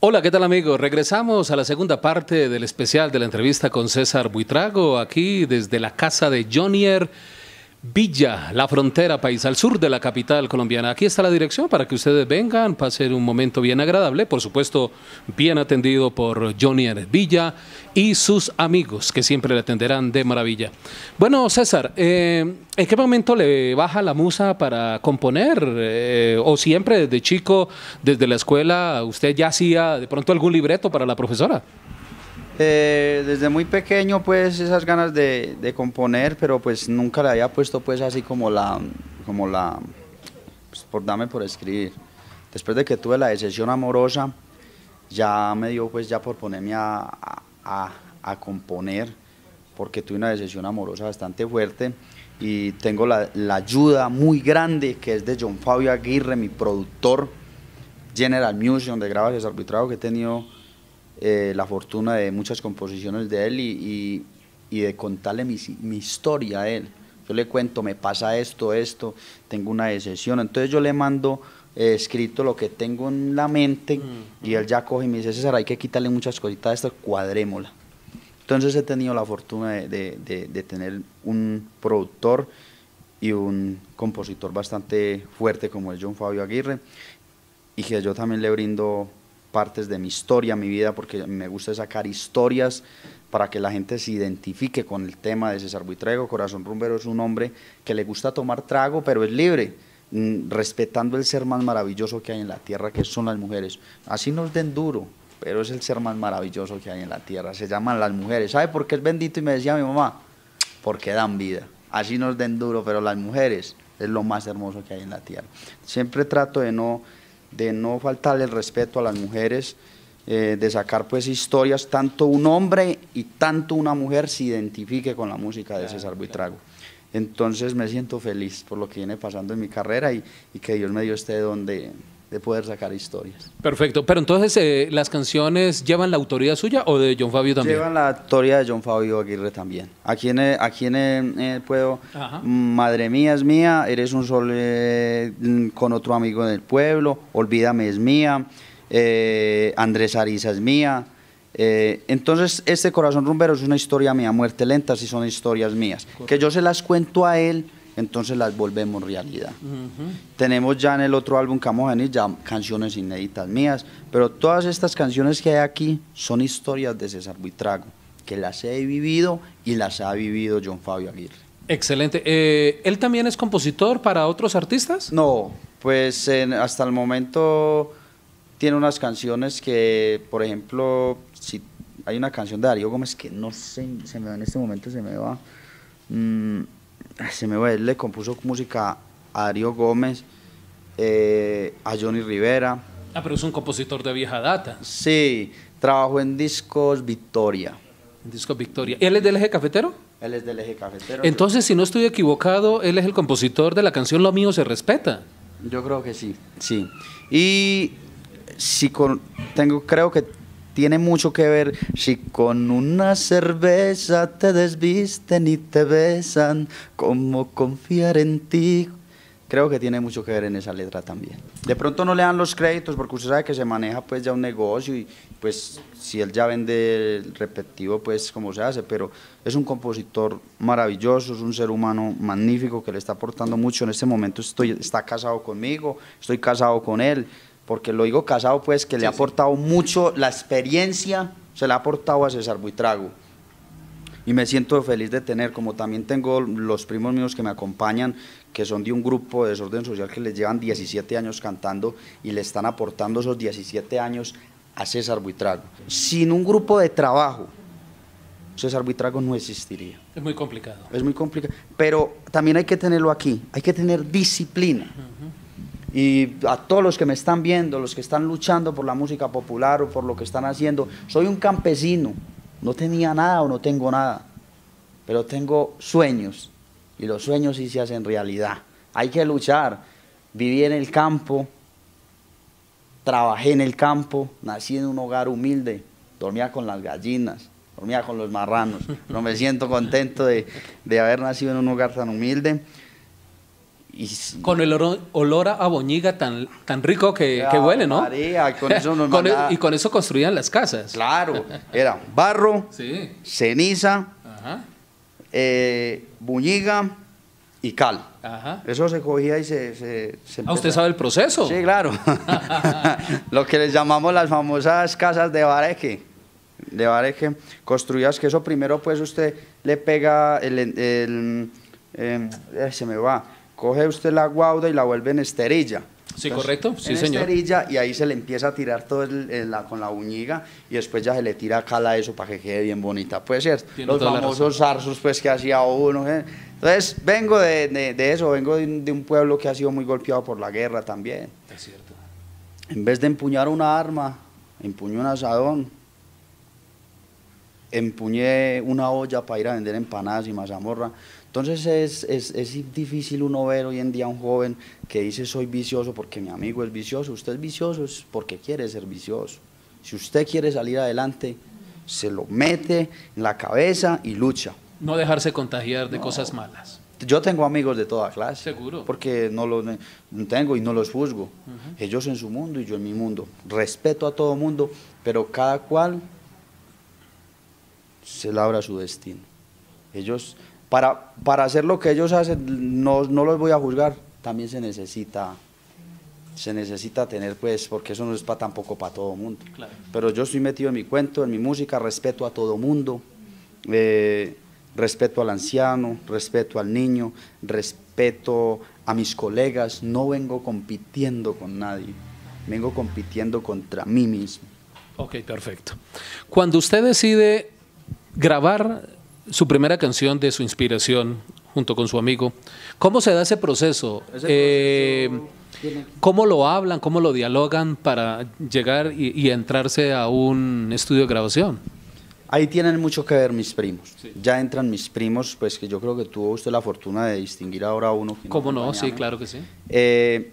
Hola, ¿qué tal amigos? Regresamos a la segunda parte del especial de la entrevista con César Buitrago, aquí desde la casa de Jonier Villa, la frontera paisa, al sur de la capital colombiana. Aquí está la dirección para que ustedes vengan, pasen un momento bien agradable, por supuesto, bien atendido por Jonier Villa y sus amigos, que siempre le atenderán de maravilla. Bueno, César, ¿en qué momento le baja la musa para componer? ¿O siempre desde chico, desde la escuela, usted ya hacía de pronto algún libreto para la profesora? Desde muy pequeño pues esas ganas de componer, pero pues nunca le había puesto pues así pues, por darme por escribir. Después de que tuve la decepción amorosa, ya me dio pues ya por ponerme a componer, porque tuve una decepción amorosa bastante fuerte y tengo la ayuda muy grande que es de John Fabio Aguirre, mi productor, General Music, donde graba César Buitrago, que he tenido la fortuna de muchas composiciones de él y de contarle mi historia a él. Yo le cuento, me pasa esto, tengo una decepción, entonces yo le mando escrito lo que tengo en la mente y él ya coge y me dice, César, hay que quitarle muchas cositas a esto, cuadrémosla. Entonces he tenido la fortuna de tener un productor y un compositor bastante fuerte como es John Fabio Aguirre, y que yo también le brindo partes de mi historia, mi vida, porque me gusta sacar historias para que la gente se identifique con el tema de César Buitrago. Corazón Rumbero es un hombre que le gusta tomar trago, pero es libre, respetando el ser más maravilloso que hay en la tierra, que son las mujeres. Así nos den duro, pero es el ser más maravilloso que hay en la tierra, se llaman las mujeres. ¿Sabe por qué es bendito? Y me decía mi mamá, porque dan vida. Así nos den duro, pero las mujeres es lo más hermoso que hay en la tierra. Siempre trato de no faltarle el respeto a las mujeres, de sacar pues historias, tanto un hombre y tanto una mujer se identifique con la música de César Buitrago. Entonces me siento feliz por lo que viene pasando en mi carrera y que Dios me dio este don de poder sacar historias. Perfecto, pero entonces ¿las canciones llevan la autoría suya o de John Fabio también? Llevan la autoría de John Fabio Aguirre también. Aquí puedo, Ajá. Madre mía es mía, eres un sol con otro amigo del pueblo, olvídame es mía, Andrés Ariza es mía. Entonces este Corazón Rumbero es una historia mía, Muerte Lenta sí son historias mías, correcto, que yo se las cuento a él, entonces las volvemos realidad. Tenemos ya en el otro álbum que vamos a venir ya canciones inéditas mías, pero todas estas canciones que hay aquí son historias de César Buitrago, que las he vivido y las ha vivido John Fabio Aguirre. Excelente. ¿Él también es compositor para otros artistas? No, pues hasta el momento tiene unas canciones que, por ejemplo, si hay una canción de Darío Gómez que no sé, se me va en este momento, se me va. Él le compuso música a Darío Gómez, a Johnny Rivera. Ah, pero es un compositor de vieja data. Sí, trabajó en Discos Victoria. En Discos Victoria. ¿Él es del Eje Cafetero? Él es del Eje Cafetero. Entonces, si no estoy equivocado, él es el compositor de la canción Lo Mío Se Respeta. Yo creo que sí, sí. Y si creo que tiene mucho que ver, si con una cerveza te desvisten y te besan, ¿cómo confiar en ti? Creo que tiene mucho que ver en esa letra también. De pronto no le dan los créditos porque usted sabe que se maneja pues ya un negocio y pues si él ya vende el repetitivo pues como se hace, pero es un compositor maravilloso, es un ser humano magnífico que le está aportando mucho. En este momento está casado conmigo, estoy casado con él, porque lo digo casado pues que le ha aportado mucho, la experiencia se le ha aportado a César Buitrago y me siento feliz de tener, como también tengo los primos míos que me acompañan, que son de un grupo de Desorden Social que les llevan 17 años cantando y le están aportando esos 17 años a César Buitrago. Sin un grupo de trabajo, César Buitrago no existiría. Es muy complicado. Es muy complicado, pero también hay que tenerlo aquí, hay que tener disciplina. Y a todos los que me están viendo, los que están luchando por la música popular o por lo que están haciendo, soy un campesino, no tenía nada o no tengo nada, pero tengo sueños y los sueños sí se hacen realidad. Hay que luchar, viví en el campo, trabajé en el campo, nací en un hogar humilde, dormía con las gallinas, dormía con los marranos, pero me siento contento de haber nacido en un hogar tan humilde. Con el olor a boñiga tan rico que huele, ¿no? María, con eso nos mandaba... Y con eso construían las casas. Claro, era barro, sí. Ceniza, Ajá. buñiga y cal. Ajá. Eso se cogía y se ¿Usted sabe el proceso? Sí, claro. Lo que les llamamos las famosas casas de bareque. De bareque, construidas, que eso primero pues usted le pega se me va, coge usted la guauda y la vuelve en esterilla. Sí, Entonces, correcto, sí, en señor. esterilla, y ahí se le empieza a tirar todo con la buñiga, y después ya se le tira cal a eso para que quede bien bonita, pues cierto. Tiene Los toda la famosos zarzos pues que hacía uno. Entonces vengo de eso, vengo de un pueblo que ha sido muy golpeado por la guerra también. Es cierto. En vez de empuñar una arma, empuñé un asadón, empuñé una olla para ir a vender empanadas y mazamorra. Entonces es difícil uno ver hoy en día a un joven que dice soy vicioso porque mi amigo es vicioso. Usted es vicioso es porque quiere ser vicioso. Si usted quiere salir adelante, se lo mete en la cabeza y lucha. No dejarse contagiar de cosas malas. Yo tengo amigos de toda clase. Seguro. Porque no los tengo y no los juzgo. Ellos en su mundo y yo en mi mundo. Respeto a todo mundo, pero cada cual se labra su destino. Ellos, para hacer lo que ellos hacen, no los voy a juzgar. También se necesita tener, pues, porque eso no es tampoco para todo mundo. Claro. Pero yo estoy metido en mi cuento, en mi música, respeto a todo mundo. Respeto al anciano, respeto al niño, respeto a mis colegas. No vengo compitiendo con nadie, vengo compitiendo contra mí mismo. Ok, perfecto. Cuando usted decide grabar su primera canción de su inspiración junto con su amigo, ¿cómo se da ese proceso? ¿Cómo lo hablan, cómo lo dialogan para llegar y entrarse a un estudio de grabación? Ahí tienen mucho que ver mis primos. Sí. Ya entran mis primos, pues que yo creo que tuvo usted la fortuna de distinguir ahora a uno. ¿Cómo no? Sí, claro que sí. En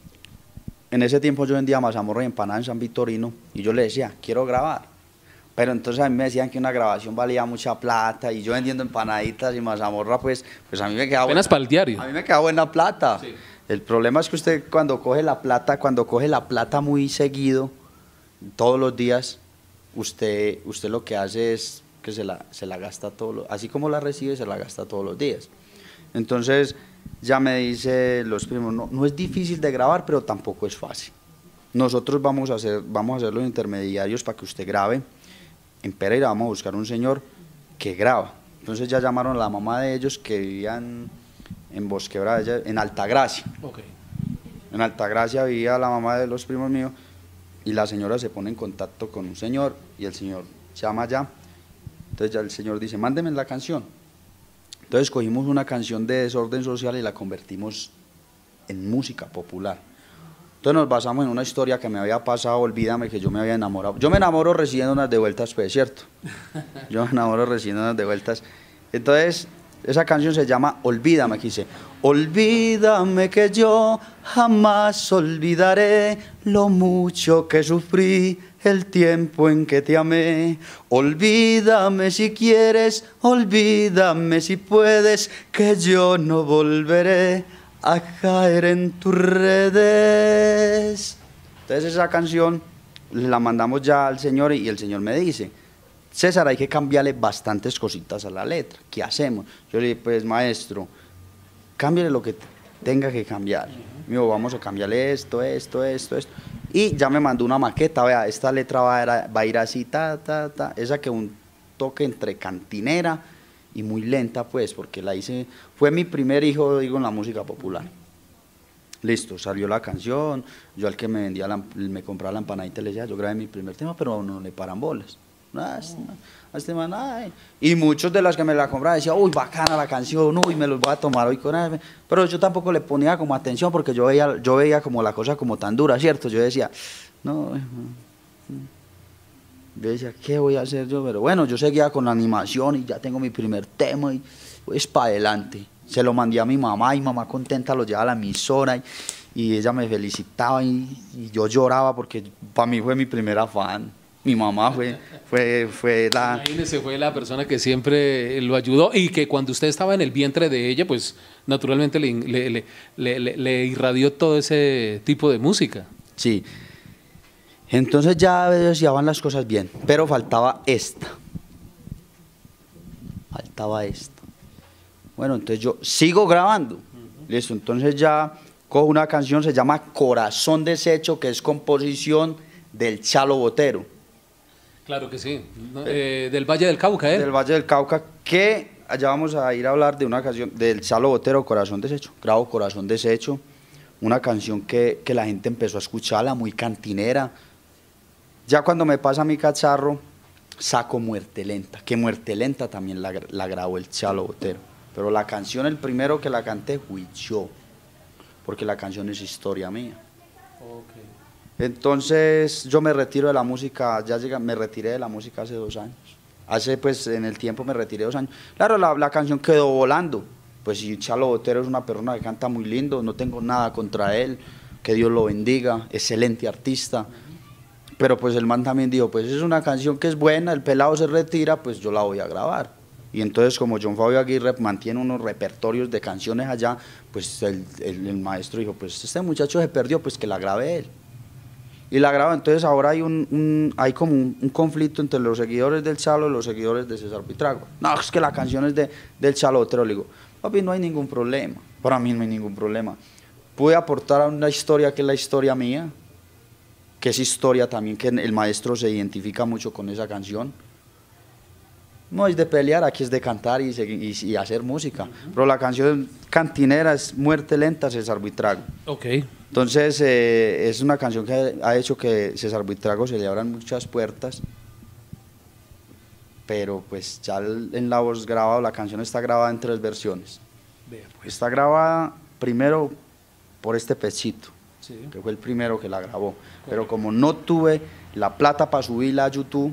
ese tiempo yo vendía mazamorra y empanada en San Victorino y yo le decía, quiero grabar. Pero entonces a mí me decían que una grabación valía mucha plata y yo vendiendo empanaditas y mazamorra, pues a mí me quedaba apenas para el diario. A mí me queda buena plata. Sí. El problema es que usted cuando coge la plata muy seguido, todos los días, usted lo que hace es que se la gasta así como la recibe, se la gasta todos los días. Entonces ya me dice los primos, no es difícil de grabar, pero tampoco es fácil. Nosotros vamos a ser los intermediarios para que usted grabe. En Pereira vamos a buscar un señor que graba. Entonces ya llamaron a la mamá de ellos que vivían en Bosquebrada, en Altagracia. Okay. En Altagracia vivía la mamá de los primos míos y la señora se pone en contacto con un señor y el señor llama allá. Entonces ya el señor dice, mándeme la canción. Entonces cogimos una canción de desorden social y la convertimos en música popular. Entonces nos basamos en una historia que me había pasado, olvídame, que yo me había enamorado. Yo me enamoro recibiendo unas de vueltas, pues, ¿cierto? Yo me enamoro recibiendo unas de vueltas. Entonces, esa canción se llama Olvídame, que dice, olvídame que yo jamás olvidaré lo mucho que sufrí el tiempo en que te amé. Olvídame si quieres, olvídame si puedes, que yo no volveré a caer en tus redes. Entonces esa canción la mandamos ya al señor y el señor me dice, César, hay que cambiarle bastantes cositas a la letra, ¿qué hacemos? Yo le dije, pues maestro, cámbiale lo que tenga que cambiar. Me dijo, vamos a cambiarle esto. Y ya me mandó una maqueta, vea, esta letra va a ir así, esa que un toque entre cantinera y muy lenta, pues, porque la hice, fue mi primer hijo, digo, en la música popular. Listo, salió la canción, yo al que me vendía, me compraba la empanadita le decía, yo grabé mi primer tema, pero no le paran bolas. Este man, ay. Y muchos de las que me la compraban decían, uy, bacana la canción, uy, me los voy a tomar hoy con él. Pero yo tampoco le ponía como atención porque yo veía como la cosa como tan dura, ¿cierto? Yo decía, no. Yo decía, ¿qué voy a hacer yo? Pero bueno, yo seguía con la animación y ya tengo mi primer tema y pues para adelante. Se lo mandé a mi mamá y mamá contenta lo llevaba a la emisora y ella me felicitaba y yo lloraba porque para mí fue mi primera fan. Mi mamá fue la... Imagínese, fue la persona que siempre lo ayudó y que cuando usted estaba en el vientre de ella, pues naturalmente le irradió todo ese tipo de música. Sí. Entonces ya van las cosas bien, pero faltaba esta. Faltaba esta. Bueno, entonces yo sigo grabando. Listo, entonces ya cojo una canción, se llama Corazón Deshecho, que es composición del Chalo Botero. Claro que sí. Del Valle del Cauca, ¿eh? Del Valle del Cauca, que allá vamos a ir a hablar de una canción del Chalo Botero, Corazón Deshecho. Grabo Corazón Deshecho, una canción que la gente empezó a escucharla, muy cantinera. Ya cuando me pasa mi cacharro, saco Muerte Lenta, que Muerte Lenta también la grabó el Chalo Botero. Pero la canción, el primero que la canté fui yo, porque la canción es historia mía. Okay. Entonces yo me retiro de la música, me retiré de la música hace 2 años. Pues en el tiempo me retiré 2 años. Claro, la canción quedó volando. Pues si Chalo Botero es una persona que canta muy lindo, no tengo nada contra él, que Dios lo bendiga, excelente artista. Pero pues el man también dijo, pues es una canción que es buena, el pelado se retira, pues yo la voy a grabar. Y entonces como John Fabio Aguirre mantiene unos repertorios de canciones allá, pues el maestro dijo, pues este muchacho se perdió, pues que la grabe él. Y la grabo, entonces ahora hay hay como un conflicto entre los seguidores del Chalo y los seguidores de César Buitrago. No, es que la canción es del Chalo Botero. Le digo, papi, no hay ningún problema, para mí no hay ningún problema. Pude aportar a una historia que es la historia mía, que es historia también, que el maestro se identifica mucho con esa canción. No es de pelear, aquí es de cantar y hacer música. Pero la canción cantinera es Muerte Lenta, César Buitrago. Ok. Entonces es una canción que ha hecho que César Buitrago se le abran muchas puertas. Pero pues ya en la voz grabada, la canción está grabada en 3 versiones. Pues. Está grabada primero por este Pechito, sí, que fue el primero que la grabó. Correcto. Pero como no tuve la plata para subirla a YouTube,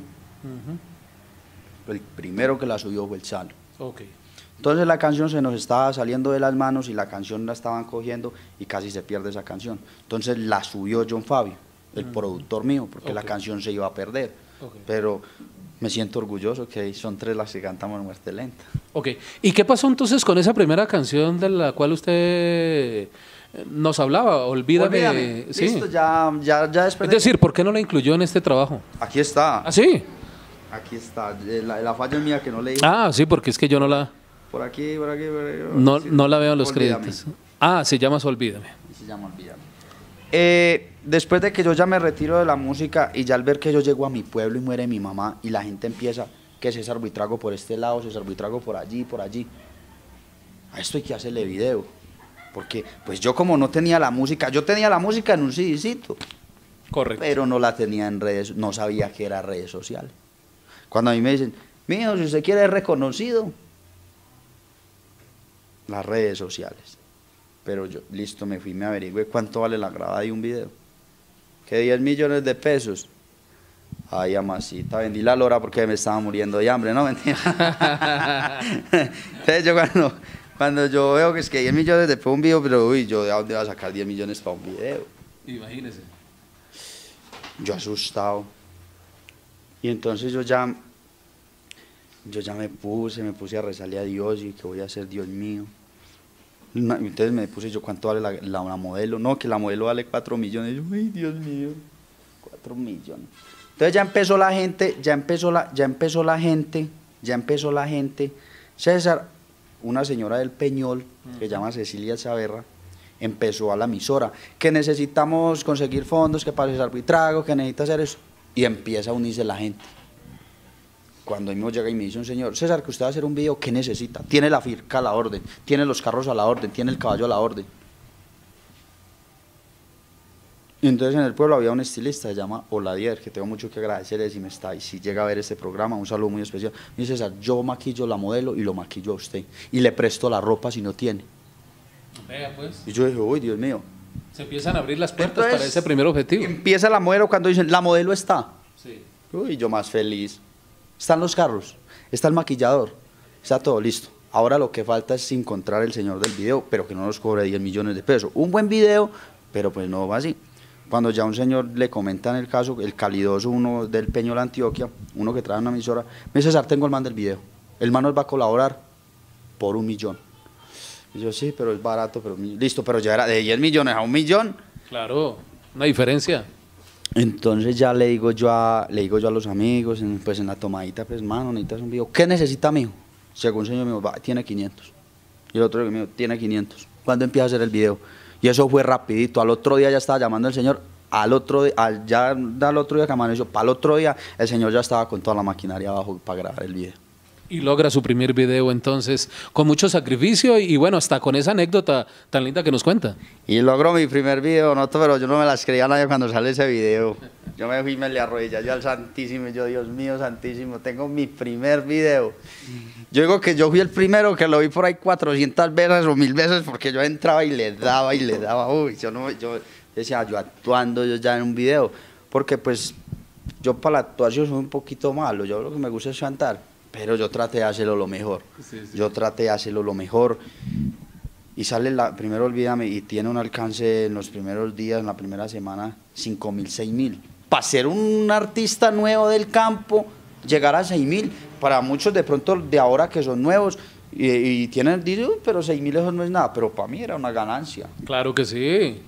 el primero que la subió fue el Chalo. Okay. Entonces la canción se nos estaba saliendo de las manos y la canción la estaban cogiendo y casi se pierde esa canción. Entonces la subió John Fabio, el productor mío, porque la canción se iba a perder. Pero me siento orgulloso que son 3 las que cantamos Muerte Lenta. Ok. ¿Y qué pasó entonces con esa primera canción de la cual usted nos hablaba? Olvídame. Sí. Listo, ya después. Es decir, ¿por qué no la incluyó en este trabajo? Aquí está. ¿Ah, sí? Aquí está. La falla es mía que no leí. Ah, sí, porque es que yo no la... Por aquí. No la veo en los créditos. Ah, se llama Olvídame. Se llama Olvídame. Después de que yo ya me retiro de la música y ya al ver que yo llego a mi pueblo y muere mi mamá y la gente empieza, que César Buitrago por este lado, César Buitrago por allí, a esto hay que hacerle video, porque pues yo como no tenía la música, yo tenía la música en un CDcito. Correcto. Pero no la tenía en redes, no sabía que era redes sociales. Cuando a mí me dicen, mijo, si usted quiere ser reconocido, las redes sociales. Pero yo, listo, me fui, me averigüé cuánto vale la grabada de un video. Que 10 millones de pesos. Ay, amasita, vendí la lora porque me estaba muriendo de hambre, ¿no? Mentira. Entonces yo cuando yo veo que es que 10 millones de pesos un video, pero uy, yo de dónde voy a sacar 10 millones para un video. Imagínese. Yo asustado. Y entonces yo ya me puse a rezarle a Dios y que voy a hacer, Dios mío. Entonces me puse yo, ¿cuánto vale la modelo? No, que la modelo vale 4 millones. Yo, ay, Dios mío, 4 millones. Entonces ya empezó la gente. César, una señora del Peñol, que se llama Cecilia Chaverra, empezó a la emisora, que necesitamos conseguir fondos, que para César Buitrago, que necesita hacer eso. Y empieza a unirse la gente. Cuando mismo llega y me dice un señor, César, que usted va a hacer un video, ¿qué necesita? Tiene la finca a la orden, tiene los carros a la orden, tiene el caballo a la orden. Y entonces en el pueblo había un estilista, se llama Oladier, que tengo mucho que agradecerle si llega a ver este programa, un saludo muy especial. Me dice, César, yo maquillo la modelo y lo maquillo a usted, y le presto la ropa si no tiene. Vea pues. Y yo dije, uy, Dios mío. Se empiezan a abrir las puertas entonces, para ese primer objetivo. Empieza la modelo cuando dicen, la modelo está. Sí. Uy, yo más feliz. Están los carros, está el maquillador, está todo listo. Ahora lo que falta es encontrar el señor del video, pero que no nos cobre 10 millones de pesos. Un buen video, pero pues no va así. Cuando ya un señor le comentan el caso, el calidoso, uno del Peñol Antioquia, uno que trae una emisora, me dice, César, tengo el man del video, el man nos va a colaborar por 1 millón. Y yo, sí, pero es barato, pero listo, pero ya era de 10 millones a 1 millón. Claro, una diferencia. Entonces ya le digo yo a los amigos, pues en la tomadita, pues, mano, necesitas un video. ¿Qué necesita, mijo? Llegó un señor mío, tiene 500. Y el otro mío, tiene 500. ¿Cuándo empieza a hacer el video? Y eso fue rapidito. Al otro día ya estaba llamando el señor. Al otro día que amaneció, para el otro día, el señor ya estaba con toda la maquinaria abajo para grabar el video. Y logra su primer video entonces, con mucho sacrificio y bueno, hasta con esa anécdota tan linda que nos cuenta. Y logro mi primer video, no, pero yo no me las creía a nadie cuando sale ese video. Yo me fui y me le arrodillé yo al Santísimo y yo, Dios mío, Santísimo, tengo mi primer video. Yo digo que yo fui el primero que lo vi por ahí 400 veces o 1000 veces porque yo entraba y le daba, uy, yo decía, yo actuando yo ya en un video, porque pues yo para la actuación soy un poquito malo, yo lo que me gusta es cantar. Pero yo traté de hacerlo lo mejor. Sí. Yo traté de hacerlo lo mejor. Y sale primero Olvídame y tiene un alcance en los primeros días, en la primera semana, 5.000, 6.000. Para ser un artista nuevo del campo, llegar a 6.000, para muchos de pronto de ahora que son nuevos y tienen, dicen, pero 6.000 eso no es nada, pero para mí era una ganancia. Claro que sí.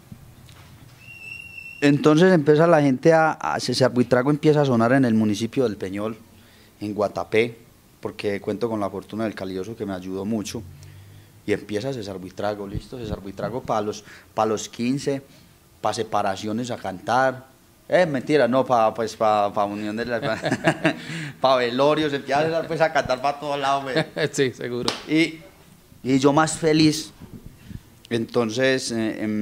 Entonces empieza la gente César Buitrago empieza a sonar en el municipio del Peñol, en Guatapé, porque cuento con la fortuna del calidoso que me ayudó mucho, y empieza César Buitrago, listo, César Buitrago para los 15, para separaciones a cantar, mentira, no, para unión de las, para velorios, empieza pues, a cantar para todos lados. Sí, seguro. Y yo más feliz, entonces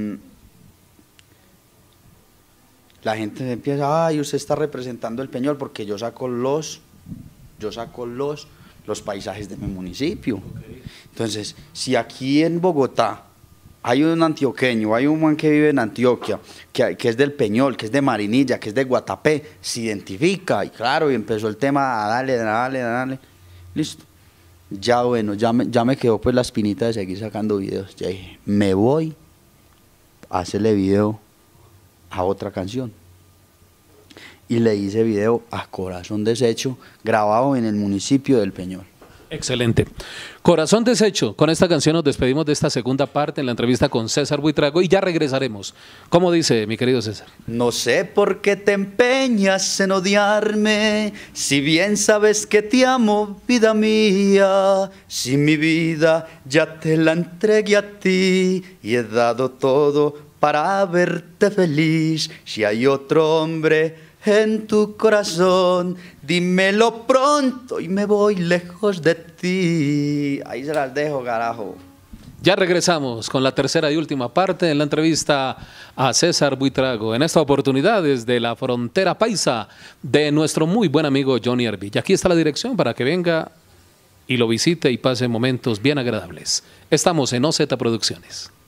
la gente empieza, ay, usted está representando el Peñol, porque yo saco los paisajes de mi municipio. Okay. Entonces, si aquí en Bogotá hay un antioqueño, hay un man que vive en Antioquia, que es del Peñol, que es de Marinilla, que es de Guatapé, se identifica, y claro, y empezó el tema a darle, listo. Ya bueno, ya me quedó pues la espinita de seguir sacando videos. Ya dije, me voy a hacerle video a otra canción. Y le hice video a Corazón Deshecho, grabado en el municipio del Peñol. Excelente. Corazón Deshecho, con esta canción nos despedimos de esta segunda parte en la entrevista con César Buitrago y ya regresaremos. ¿Cómo dice, mi querido César? No sé por qué te empeñas en odiarme, si bien sabes que te amo, vida mía. Si mi vida ya te la entregué a ti y he dado todo para verte feliz. Si hay otro hombre en tu corazón, dímelo pronto y me voy lejos de ti. Ahí se las dejo, carajo. Ya regresamos con la tercera y última parte en la entrevista a César Buitrago. En esta oportunidad desde la frontera paisa de nuestro muy buen amigo Jonier Villa. Aquí está la dirección para que venga y lo visite y pase momentos bien agradables. Estamos en OZ Producciones.